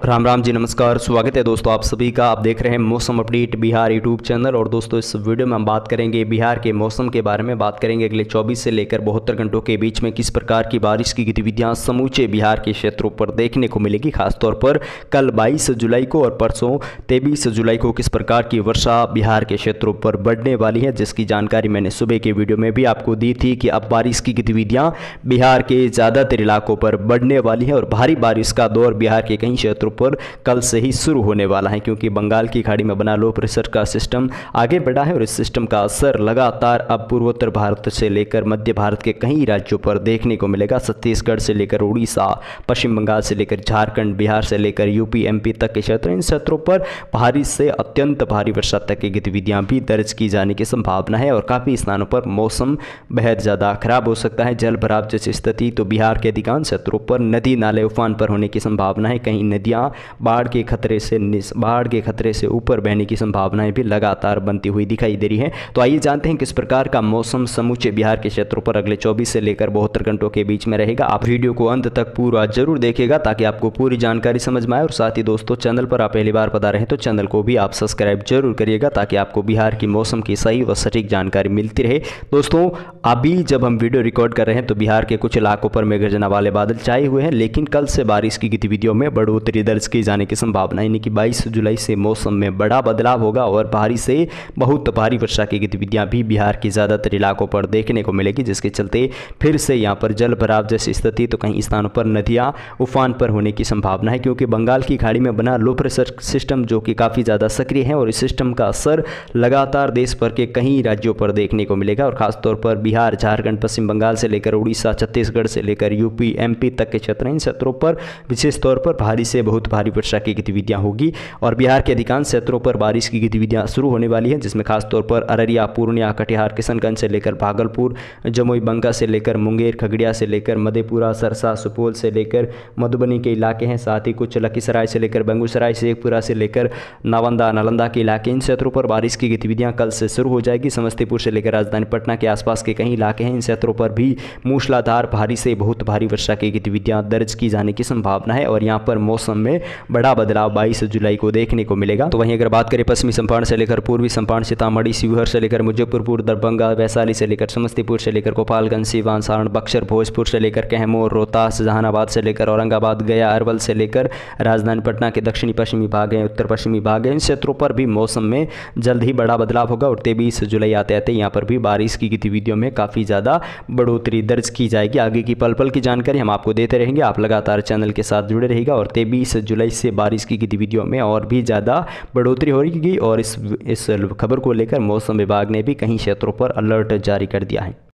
राम राम जी, नमस्कार। स्वागत है दोस्तों आप सभी का। आप देख रहे हैं मौसम अपडेट बिहार यूट्यूब चैनल। और दोस्तों इस वीडियो में हम बात करेंगे बिहार के मौसम के बारे में। बात करेंगे अगले 24 से लेकर 72 घंटों के बीच में किस प्रकार की बारिश की गतिविधियां समूचे बिहार के क्षेत्रों पर देखने को मिलेगी। खासतौर पर कल 22 जुलाई को और परसों 23 जुलाई को किस प्रकार की वर्षा बिहार के क्षेत्रों पर बढ़ने वाली है, जिसकी जानकारी मैंने सुबह के वीडियो में भी आपको दी थी कि अब बारिश की गतिविधियां बिहार के ज़्यादातर इलाकों पर बढ़ने वाली है और भारी बारिश का दौर बिहार के कई क्षेत्रों पर कल से ही शुरू होने वाला है, क्योंकि बंगाल की खाड़ी में बना लो प्रेशर का सिस्टम आगे बढ़ा है और इस सिस्टम का असर लगातार अब पूर्वोत्तर भारत से लेकर मध्य भारत के कई राज्यों पर देखने को मिलेगा। छत्तीसगढ़ से लेकर उड़ीसा, पश्चिम बंगाल से लेकर झारखंड, बिहार से लेकर यूपी एमपी तक के क्षेत्र, इन क्षेत्रों पर भारी से अत्यंत भारी वर्षा तक की गतिविधियां भी दर्ज की जाने की संभावना है और काफ़ी स्थानों पर मौसम बेहद ज़्यादा खराब हो सकता है। जल भराव जैसी स्थिति तो बिहार के अधिकांश क्षेत्रों पर नदी नाले उफान पर होने की संभावना है। कहीं नदियां बाढ़ के खतरे से ऊपर बहने की संभावनाएं भी लगातार बनती हुई दिखाई दे रही है। तो आइए जानते हैं किस प्रकार का मौसम समूचे बिहार के क्षेत्रों पर अगले 24 से लेकर 72 घंटों के बीच में रहेगा। आप वीडियो को अंत तक पूरा जरूर देखिएगा ताकि आपको पूरी जानकारी समझ में आए। और साथ ही दोस्तों, चैनल पर आप पहली बार पधारे हैं तो चैनल को भी आप सब्सक्राइब जरूर करिएगा ताकि आपको बिहार की मौसम की सही व सटीक जानकारी मिलती रहे। दोस्तों, अभी जब हम वीडियो रिकॉर्ड कर रहे हैं तो बिहार के कुछ इलाकों पर मेघगर्जना वाले बादल छाए हुए हैं, लेकिन कल से बारिश की गतिविधियों में बढ़ोतरी दर्ज की जाने की संभावना, यानी कि 22 जुलाई से मौसम में बड़ा बदलाव होगा और भारी से बहुत भारी वर्षा की गतिविधियां भी बिहार के ज़्यादातर इलाकों पर देखने को मिलेगी, जिसके चलते फिर से यहां पर जल भराव जैसी स्थिति तो कई स्थानों पर नदियां उफान पर होने की संभावना है, क्योंकि बंगाल की खाड़ी में बना लो प्रेशर सिस्टम जो कि काफ़ी ज़्यादा सक्रिय है और इस सिस्टम का असर लगातार देश भर के कई राज्यों पर देखने को मिलेगा। और खासतौर पर बिहार, झारखंड, पश्चिम बंगाल से लेकर उड़ीसा, छत्तीसगढ़ से लेकर यूपी एमपी तक के क्षेत्र, इन क्षेत्रों पर विशेष तौर पर भारी से बहुत भारी वर्षा की गतिविधियां होगी और बिहार के अधिकांश क्षेत्रों पर बारिश की गतिविधियां शुरू होने वाली हैं, जिसमें खासतौर पर अररिया, पूर्णिया, कटिहार, किशनगंज से लेकर भागलपुर, जमुई, बांका से लेकर मुंगेर, खगड़िया से लेकर मधेपुरा, सरसा, सुपौल से लेकर मधुबनी के इलाके हैं। साथ ही कुछ लखीसराय से लेकर बेगूसराय, शेखपुरा से लेकर नालंदा के इलाके, इन क्षेत्रों पर बारिश की गतिविधियां कल से शुरू हो जाएगी। समस्तीपुर से लेकर राजधानी पटना के आसपास के कई इलाके हैं, इन क्षेत्रों पर भी मूसलाधार भारी से बहुत भारी वर्षा की गतिविधियां दर्ज की जाने की संभावना है और यहाँ पर मौसम में बड़ा बदलाव 22 जुलाई को देखने को मिलेगा। तो वहीं अगर बात करें पश्चिमी चंपारण से लेकर पूर्वी चंपारण, सीतामढ़ी, शिवहर से लेकर मुजफ्फरपुर, दरभंगा, वैशाली से लेकर समस्तीपुर से लेकर गोपालगंज, सीवान, सारण, बक्सर, भोजपुर से लेकर कैमूर, रोहतास, जहानाबाद से लेकर औरंगाबाद, गया, अरवल से लेकर राजधानी पटना के दक्षिणी पश्चिमी भाग हैं, उत्तर पश्चिमी भाग हैं, इन क्षेत्रों पर भी मौसम में जल्द ही बड़ा बदलाव होगा और 23 जुलाई आते आते यहाँ पर भी बारिश की गतिविधियों में काफ़ी ज़्यादा बढ़ोतरी दर्ज की जाएगी। आगे की पल पल की जानकारी हम आपको देते रहेंगे, आप लगातार चैनल के साथ जुड़े रहेगा। और 23 जुलाई से बारिश की गतिविधियों में और भी ज़्यादा बढ़ोतरी हो रही और इस खबर को लेकर मौसम विभाग ने भी कई क्षेत्रों पर अलर्ट जारी कर दिया है।